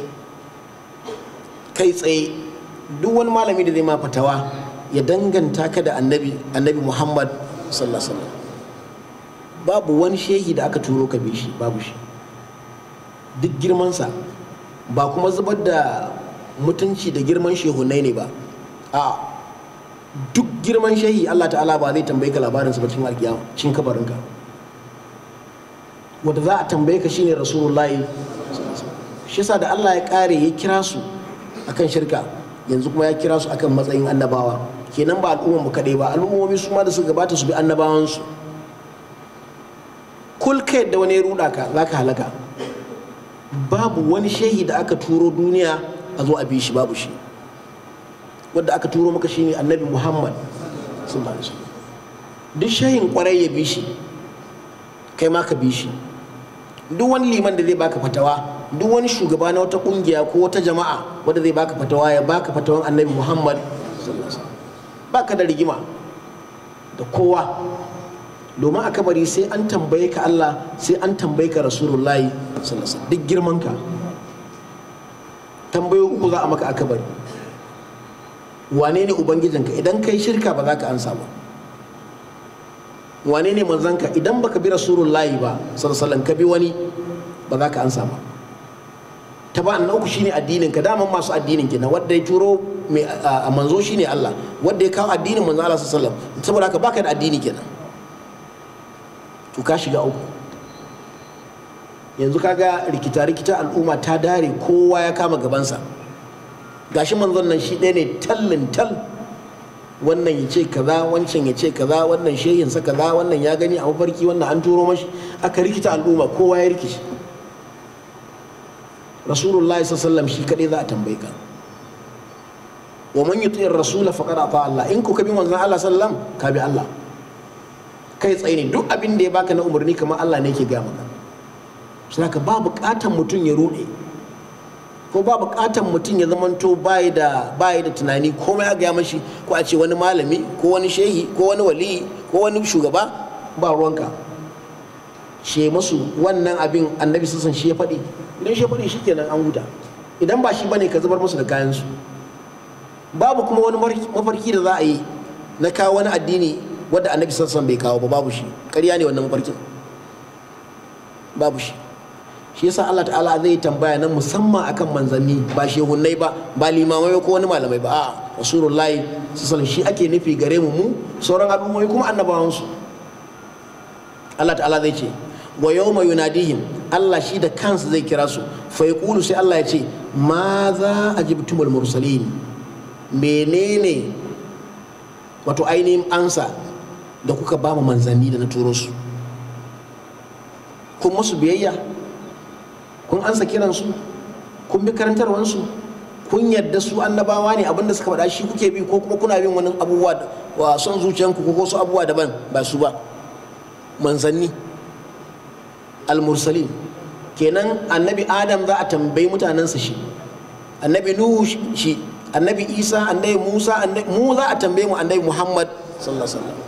Duk wani malami da zai ma fatawa ya danganta ka da annabi Muhammad sallallahu alaihi wasallam. Babu wani shehi da aka turo ka bi shi, babu shi. Duk girmansa, ba kuma zubar da mutunci da girman shehunai ne ba. A duk girman shehi Allah ta'ala ba zai tambaye ka labarinsa ba cikin alkiyama, cikin kabarinka. Wanda za a tambaye ka shine Rasulullahi. Shi yasa da Allah ya kare ya kira su akan shirka, yanzu kuma ya kira su akan matsayin annabawa. Kenan ba al'umman mu kadai ba, al'ummomi su ma da suka gabata su bi annabawansu. Kul kai da wani ya ruda ka zaka halaka. Babu wani shehi da aka turo duniya a zo a bi shi, babu shi. Wanda aka turo maka shine annabi Muhammad sallallahu alaihi wasallam. Duk shehin kwarai ya bi shi, kai ma ka bi shi. Duk wani liman da zai baka fatawa, duk wani shugaba na wata kungiya ko wata jama'a wanda zai baka fatawa, ya baka fatawan annabi Muhammad sallallahu alaihi wasallam. Baka da rigima da kowa, domin a kabari sai an tambaye ka Allah, sai an tambaye ka Rasulullahi sallallahu alaihi wasallam. Duk girman ka tambayo uku za a maka a kabari. Wane ne ubangijinka? Idan kai shirka ba za ka ansa ba. Wane ne manzanka? Idan baka bi Rasulullahi ba sallallahu alaihi wasallam, ka bi wani, ba za ka ansa ba. Ta ba na uku shine addinin ka. Daman masu addinin kenan, wanda ya turo mai manzo shine Allah, wanda ya kawo addinin manzo Allah sallallahu alaihi wasallam. Saboda haka baka da addini kenan, to ka shiga uku. Yanzu kaga rikita al'umma ta dare, kowa ya kama gabansa. Gashi manzon nan shi ɗaya ne tallin tal. Wannan ya ce kaza, wancan ya ce kaza, wannan shehinsa kaza, wannan ya gani a mafarki, wannan an turo mashi. Aka rikita al'umma, kowa ya rikice. Rasulullahi sallallahu alaihi wasallam shi kadai za a tambaye ka. Wa man yuti'ir rasula faqad ata Allah. In ku ka bi manzon Allah sallallahu alaihi wasallam, ka bi Allah. Kai tsaye ne, duk abin da ya baka na umarni kamar Allah ne yake ga maka. Saboda ba buƙatan mutum ya rude, ko ba buƙatan mutum ya zamanto bai da tunani, komai ya gaya mashi, ko a ce wani malami ko wani shehi ko wani wali ko wani shugaba, ba ruwanka. She musu wannan abin annabi sassan shi ya faɗi. Idan shi ya faɗi shi kenan an huta. Idan ba shi bane ka zubar musu da kayansu. Babu kuma wani mafarki da za a yi na kawo wani addini wadda annabi sassan bai kawo ba, babu shi. Ƙarya ne wannan mafarkin, babu shi. Shi yasa Allah ta'ala zai tambaya nan musamman akan manzanni, ba shehunnai ba, ba limamai ko wani malamai ba. A'a, Rasulullahi sallallahu alaihi, shi ake nufi gare mu sauran al'ummomi kuma annabawansu. Allah ta'ala zai ce wa yawma yunadihim, Allah shi da kansa zai kira su, fa yaqulu, sai Allah ya ce ma za ajibtumul mursalin, menene wato ainihin ansa da kuka ba mu manzanni da na turo su. kun musu biyayya, kun ansa kiransu, kun bi karantarwansu, kun yadda su annabawa ne, abinda suka faɗa shi kuke bi, ko kuma kuna bin wani abubuwa wa son zuciyanku ko su abubuwa daban ba su ba. Manzanni al-mursalin kenan, annabi Adam za a tambayi mutanensa shi, annabi Nuhu shi, annabi Isa, annabi Musa, mu za a tambaye mu annabi Muhammad sallallahu alaihi wasallam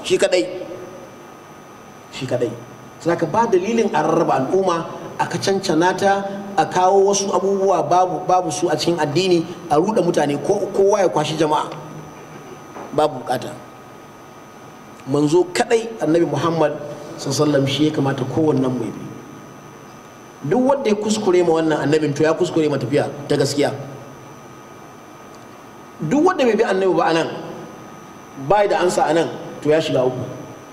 shi kadai. Saka ba dalilin a rarraba al'umma, aka cancana ta, a kawo wasu abubuwa babu su a cikin addini, a ruɗa mutane, kowa ya kwashi jama'a, babu bukata. Manzo kadai annabi Muhammad sallallahu alaihi wasallam shi ya kamata kowannen mu bi. Duk wanda ya kuskure ma wannan annabin to ya kuskure ma tafiya ta gaskiya. Duk wanda bai bi annabi ba anan, bai da ansa anan, to ya shiga uku.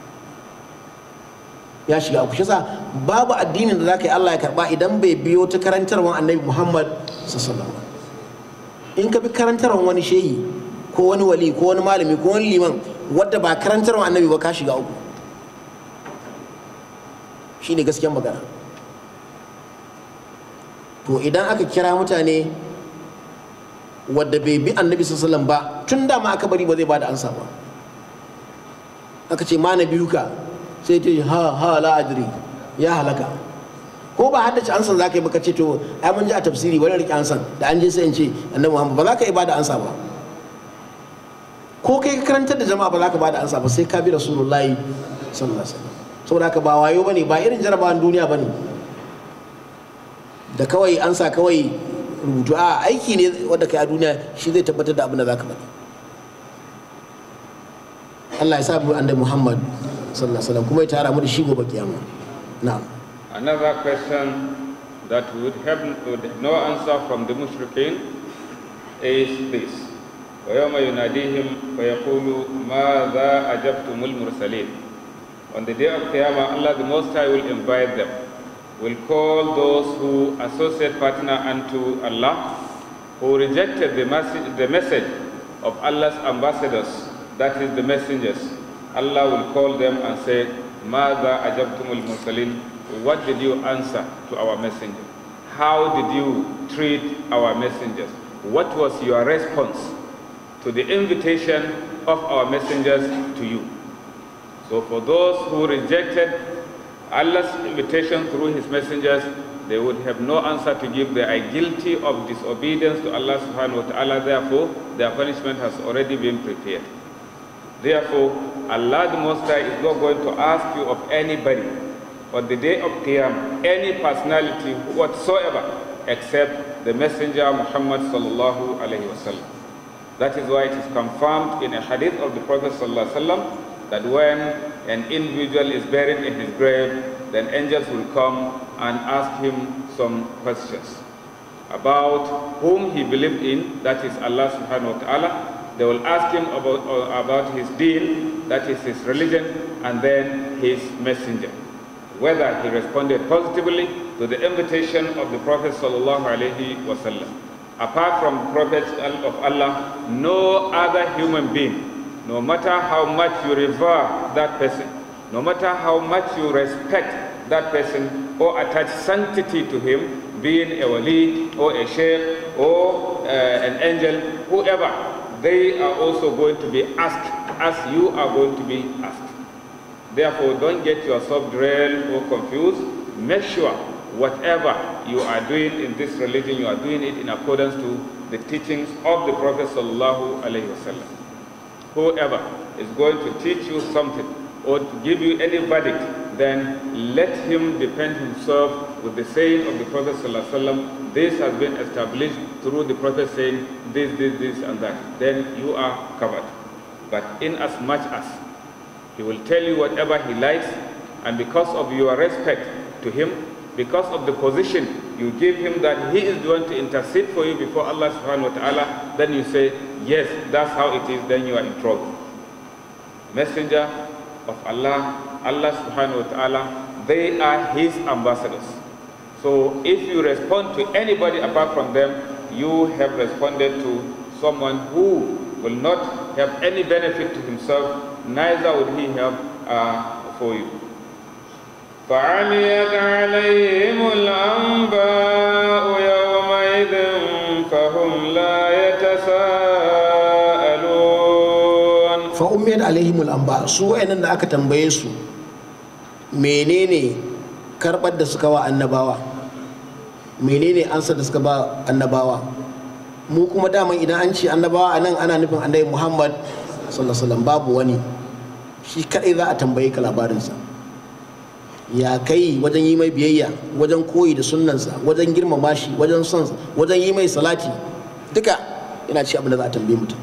Ya shiga uku. Shi yasa babu addinin da zaka yi Allah ya karba idan bai biyo ta karantarwar annabi Muhammad sallallahu alaihi wasallam. In ka bi karantarwar wani shehi ko wani wali ko wani malami ko wani liman wadda ba karantarwar annabi ba, ka shiga uku. Shine gaskiyar magana. To idan aka kira mutane wadda bai bi annabi sallallahu alaihi wasallam ba, tun da ma aka bari ba zai bada ansa ba. Aka ce ma na biyu ka, sai ta ha la adri, ya halaka. Ko ba haddace ansan za ka yi baka ce to ai mun ji a tafsiri wani rike ansan, da an je sai in ce annabi Muhammad, ba za ka yi bada ansa ba. Ko kai ka karantar da jama'a ba za ka bada ansa ba, sai ka bi rasulullahi sallallahu alaihi wasallam. Saboda haka ba wayo bane, ba irin jarabawan duniya bane da kawai ansa kawai rubutu, a aiki ne wanda kai a duniya shi zai tabbatar da abin da za ka faɗi. Allah ya sa mu annabi Muhammad sallallahu alaihi wasallam kuma ya tara mu da shi gobe kiyama. Na'am. Another question that would have no answer from the mushrikeen is this: وَيَوْمَ يُنَادِيهِمْ فَيَقُولُ مَاذَا أَجَبْتُمُ الْمُرْسَلِينَ. On the day of Qiyamah, Allah the Most High will invite them, will call those who associate partner unto Allah, who rejected the message of Allah's ambassadors, that is the messengers. Allah will call them and say, مَاذَا أَجَبْتُمُ الْمُرْسَلِينَ. What did you answer to our messenger? How did you treat our messengers? What was your response to the invitation of our messengers to you? So for those who rejected Allah's invitation through his messengers, they would have no answer to give. They are guilty of disobedience to Allah subhanahu wa ta'ala. Therefore, their punishment has already been prepared. Therefore, Allah the Most High is not going to ask you of anybody on the day of Qiyamah, any personality whatsoever, except the Messenger Muhammad sallallahu alayhi wasallam. That is why it is confirmed in a hadith of the Prophet sallallahu alayhi wasallam that when an individual is buried in his grave, then angels will come and ask him some questions about whom he believed in, that is Allah subhanahu wa ta'ala. They will ask him about his deen, that is his religion, and then his messenger, whether he responded positively to the invitation of the Prophet sallallahu alaihi wasallam. Apart from prophets of Allah, no other human being, no matter how much you revere that person, no matter how much you respect that person or attach sanctity to him, being a wali or a sheikh or an angel, whoever, they are also going to be asked as you are going to be asked. Therefore, don't get yourself derailed or confused. Make sure whatever you are doing in this religion, you are doing it in accordance to the teachings of the Prophet sallallahu alaihi wasallam. Whoever is going to teach you something or to give you any verdict, then let him defend himself with the saying of the Prophet sallallahu alaihi wasallam. This has been established through the Prophet saying this, and that. Then you are covered. But in as much as he will tell you whatever he likes, and because of your respect to him, because of the position you give him that he is going to intercede for you before Allah subhanahu wa ta'ala, then you say, yes, that's how it is, then you are in trouble. Messenger of Allah, Allah subhanahu wa ta'ala, they are his ambassadors. So if you respond to anybody apart from them, you have responded to someone who will not have any benefit to himself, neither would he have for you. فعميت عليهم الأنباء يومئذ فهم لا يتساءلون. فأميت عليهم الأنباء su wa'annan da aka tambaye su menene karɓar da suka wa annabawa, menene ansa da suka ba annabawa. Mu kuma daman idan an ce annabawa a nan ana nufin annabi Muhammad sallallahu alaihi wasallam, babu wani, shi kadai za a tambaye ka labarinsa. Ya kai wajen yi mai biyayya, wajen koyi da sunnansa, wajen girmama shi, wajen son, wajen yi mai salati, duka yana ci abin da za a tambaye mutum.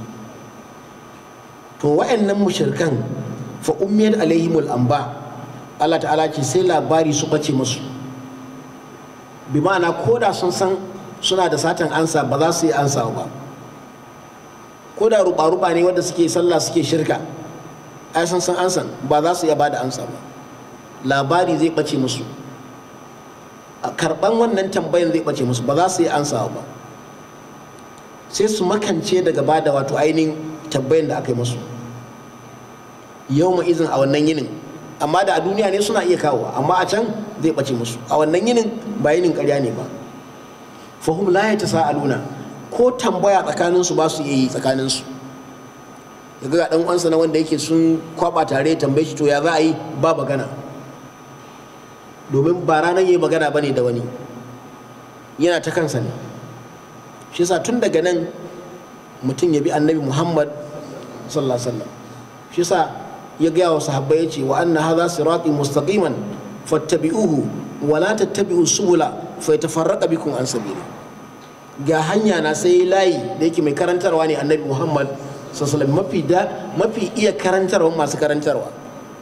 To wa'annan mushrikan fa ummiyat alaihimul anba, Allah ta'ala ce sai labari su bace musu. Bi ma'ana koda sun san suna da satan ansa ba za su yi ansa ba. Koda ruba-ruba ne wanda suke sallah suke shirka, ai sun san ansan ba za su iya bada ansa ba. Labari zai ɓace musu, a karɓan wannan tambayan zai ɓace musu, ba za su yi ansa ba, sai su makance daga bada wato ainihin tambayan da aka yi musu. Yau ma izin a wannan yinin, amma da a duniya ne suna iya kawo, amma a can zai ɓace musu. A wannan yinin ba yinin ƙarya ne ba. Fahum la yatasaaluna, ko tambaya tsakaninsu ba su iya yi tsakaninsu. Daga ɗan uwansa na wanda yake sun kwaba tare tambaye shi to ya za a yi, ba magana. Domin ba ranar yi magana bane da wani, yana ta kansa ne. Shi yasa tun daga nan mutum ya bi annabi Muhammad sallallahu alaihi wasallam. Shi yasa ya gaya wa sahabbai ya ce wa anna hadha sirati mustaqiman fattabi'uhu wa la tattabi'u subula fayatafarraqa bikum an sabili. Ga hanya na sai layi da yake mai karantarwa ne annabi Muhammad sallallahu alaihi wasallam, mafi iya karantarwa masu karantarwa.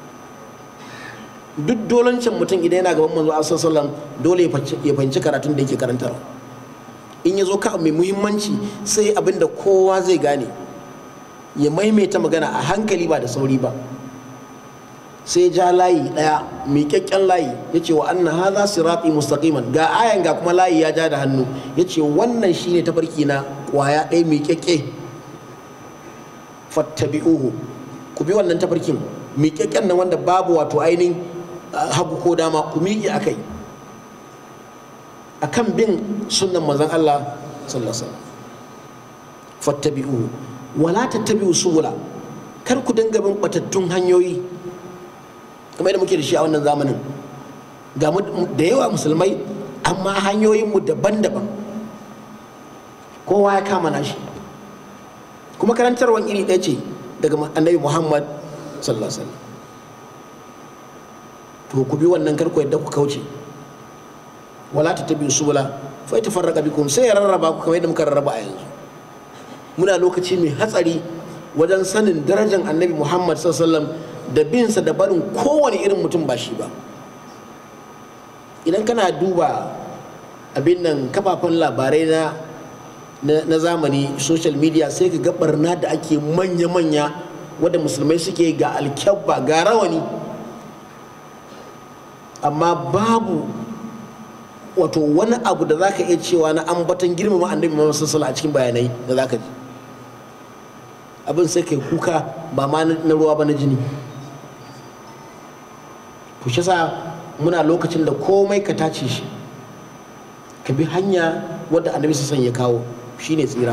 Duk dolancin mutum idan yana gaban manzo sallallahu alaihi wasallam dole ya fahimci karatun da yake karantarwa. In ya zo ka mai muhimmanci sai abinda kowa zai gane, ya maimaita magana a hankali ba da sauri ba. Sai ja layi daya miƙaƙƙen layi ya ce wa anna hadha sirati mustaqiman, ga ayan ga kuma layi ya ja da hannu ya ce wannan shine tafarki na kwaya ɗaya miƙaƙƙe, fattabi'uhu, ku bi wannan tafarkin miƙaƙƙen nan wanda babu wato ainihin hagu ko dama, ku miƙe akai akan bin sunnan manzon Allah sallallahu alaihi wasallam. Fattabi'uhu wala tattabi'u subula, kar ku dinga bin batattun hanyoyi kamar yadda muke da shi a wannan zamanin. Ga da yawa musulmai amma hanyoyinmu daban-daban, kowa ya kama nashi, kuma karantarwar iri ɗaya ce daga annabi Muhammad sallallahu alaihi wasallam. To ku bi wannan, kar ku yadda ku kauce. Wala tattabi'u subula fa yatafarraqa bikum, sai ya rarraba ku kamar yadda muka rarraba a yanzu. Muna lokaci mai hatsari wajen sanin darajar annabi Muhammad sallallahu alaihi wasallam da binsa da barin kowane irin mutum ba shi ba. Idan kana duba abin nan kafafen labarai na zamani, social media, sai ka ga barna da ake manya-manya wadda musulmai suke, ga alkyabba ga rawani, amma babu wato wani abu da zaka iya cewa na ambaton girmama annabi Muhammad sallallahu alaihi wasallam a cikin bayanai da zaka ji. Abin sai kai kuka ba ma na ruwa ba, na jini. To shi sa muna lokacin da komai ka tace shi, ka bi hanya wadda annabi sallallahu alaihi wasallam ya kawo, shine tsira.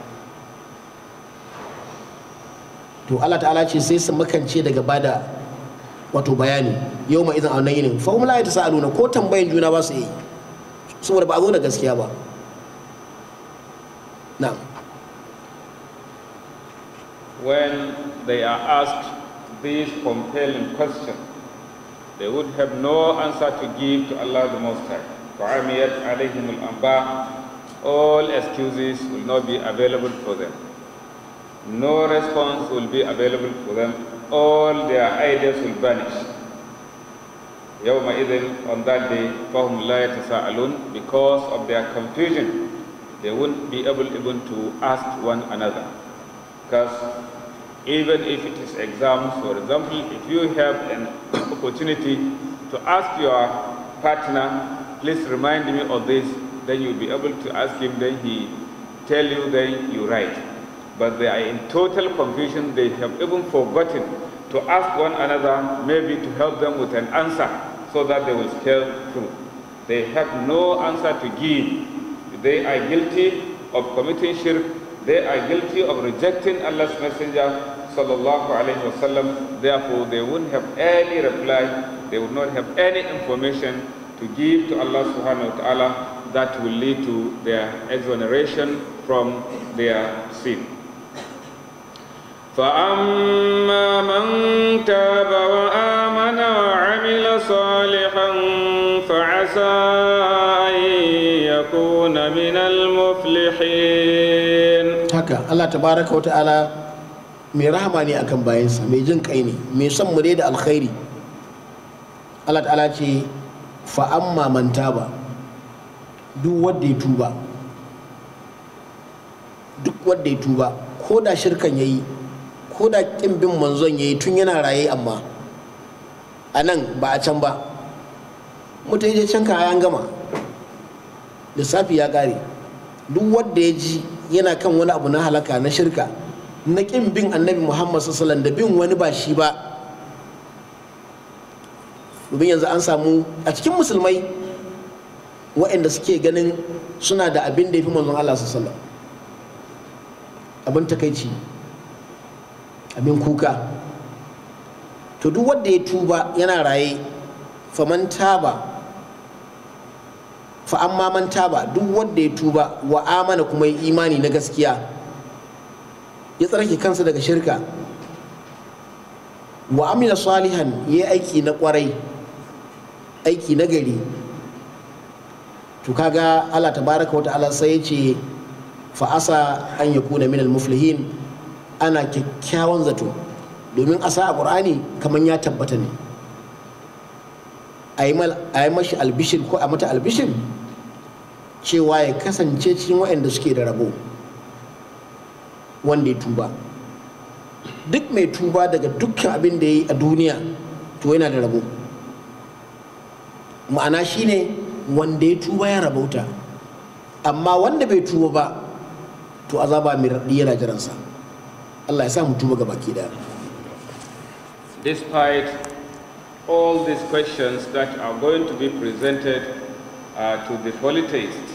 To Allah ta'ala ce sai su makance daga bada wato bayani yau ma idan a wannan yinin fa hum la yatasaaluna, ko tambayan juna ba su yi saboda ba a zo da gaskiya ba. Na'am. When they are asked this compelling question, they would have no answer to give to Allah the Most High. فَعَمِيَتْ عَلَيْهِمُ الْأَنْبَاءُ, all excuses will not be available for them. No response will be available for them. All their ideas will vanish. يَوْمَئِذٍ, on that day, فَهُمْ لَا يَتَسَاءَلُونَ, because of their confusion, they won't be able even to ask one another. Because even if it is exams, for example, if you have an opportunity to ask your partner, please remind me of this, then you'll be able to ask him, then he tell you, then you write. But they are in total confusion. They have even forgotten to ask one another, maybe to help them with an answer, so that they will scale through. They have no answer to give. They are guilty of committing shirk. They are guilty of rejecting Allah's Messenger sallallahu alaihi wasallam. Therefore, they wouldn't have any reply. They would not have any information to give to Allah subhanahu wa ta'ala that will lead to their exoneration from their sin. فَأَمَّا مَنْ تَابَ وَآمَنَ وَعَمِلَ صَالِحًا فَعَسَىٰ أَنْ يَكُونَ مِنَ الْمُفْلِحِينَ. Haka Allah tabaraka wa ta'ala mai rahama ne akan bayansa, mai jin kai ne, mai son mu da alkhairi. Allah ta'ala ce fa'amma man taba, duk wanda ya tuba, ko da shirkan yayi, ko da kin bin manzon yayi tun yana raye, amma a nan ba a can ba, mutum ya can kaya an gama, lissafi ya kare. Duk wanda ya ji yana kan wani abu na halaka, na shirka, na kin bin annabi Muhammad sallallahu alaihi wasallam da bin wani ba shi ba, domin yanzu an samu a cikin musulmai waɗanda suke ganin suna da abin da ya fi manzon Allah sallallahu alaihi wasallam, abin takaici, abin kuka. To duk wanda ya tuba yana raye, faman taba, fa amma man taba, duk wanda ya tuba wa amana kuma ya imani na gaskiya, ya tsarki kansa daga shirka, wa amila salihan, ya aiki na kwarai, aiki na gari, to kaga Allah tabaraka wa ta'ala sai ya ce fa asa an yakuna minal muflihin, ana kyakkyawan zato, domin asa a Qur'ani kaman ya tabbata ne. a yi mashi albishir ko a mata albishir cewa ya kasance cikin waɗanda suke da rabo, wanda ya tuba. Duk mai tuba daga dukkan abin da ya yi a duniya to yana da rabo. Ma'ana shine wanda ya tuba ya rabauta, amma wanda bai tuba ba to azaba mai raɗi yana jiransa. Allah ya sa mu tuba gabaki daya. Despite all these questions that are going to be presented to the polytheists,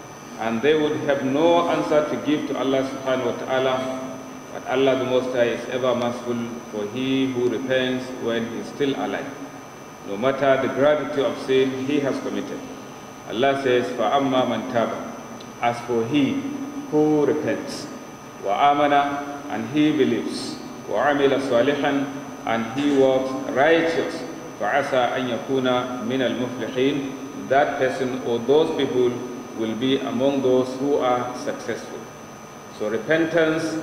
and they would have no answer to give to Allah subhanahu wa ta'ala, but Allah the Most High is ever merciful for he who repents when he is still alive, no matter the gravity of sin he has committed. Allah says, فَأَمَّا مَنْ تَابَ, as for he who repents, وَآمَنَ, and he believes, وَعَمِلَ صَالِحًا, and he works righteous, فَعَسَىٰ أَنْ يَكُونَ مِنَ الْمُفْلِحِينَ, that person or those people will be among those who are successful. So repentance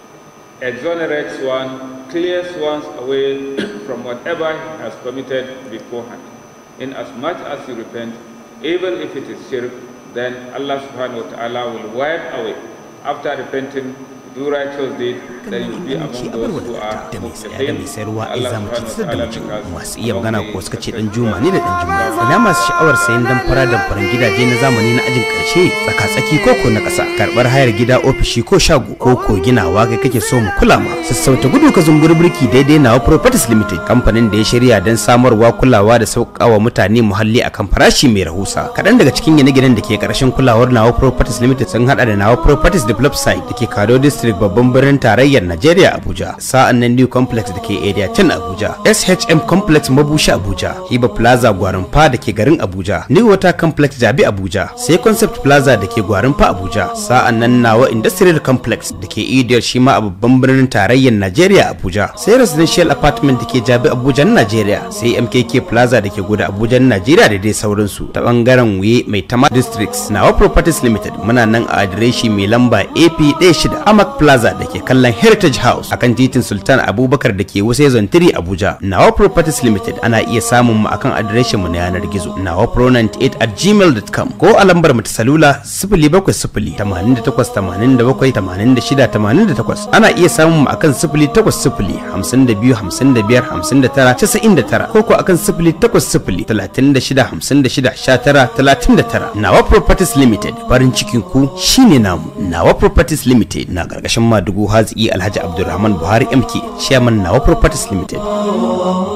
exonerates one, clears one away from whatever he has committed beforehand. In as much as you repent, even if it is shirk, then Allah subhanahu wa ta'ala will wipe away. After repenting, do righteous deed, then you will be among those who are muflihin. Allah subhanahu wa ta'ala masu iya magana ko suka ce dan juma ne da dan juma. Ina masu sha'awar sayan dan fara gidaje na zamani na ajin karshe, tsaka-tsaki koko na ƙasa, karbar hayar gida, ofishi ko shago, ko ginawa kai kake so mu kula ma. Sassauta gudu ka zumbur birki daidai Nawa Properties Limited, kamfanin da ya shirya don samarwa, kulawa da sauƙawa mutane muhalli akan farashi mai rahusa. Kaɗan daga cikin gine-ginen da ke ƙarshen kulawar Nawa Properties Limited sun haɗa da Nawa Properties Develop Site da ke Kado District, babban birnin tarayyar Najeriya Abuja, sa'an nan New Complex da ke Area 10 Abuja, SHM Complex Mabusha Abuja, Hiba Plaza Gwarinpa da ke garin Abuja, New Water Complex Jabi Abuja, sai Concept Plaza da ke Gwarinpa Abuja, sa'an nan Nawa Industrial Complex da ke Idiyar shima a babban birnin tarayyar Najeriya Abuja, sai Residential Apartment da ke Jabi Abuja na Najeriya, sai MKK Plaza da ke Goda Abuja na Najeriya da dai sauransu. Ta bangaren Wuye Mai Tama Districts, Nawa Properties Limited muna nan a adireshi mai lamba AP16 Amak Plaza da ke kallon Heritage House akan titin Sultan Abubakar da ke Wuse Zone 3 Abuja. Nawa Properties Limited ana iya samun mu akan adireshin mu na yanar gizo nawapro98@gmail.com ko a lambar mu ta salula 07088878688. Ana iya samun mu akan 08052555999 ko ko akan 08036561939. Nawa Properties Limited, farin cikin ku shine namu. Nawa Properties Limited na gargashin Madugu Haziki Alhaji Abdulrahman Buhari MK, Chairman Nawa Properties Limited.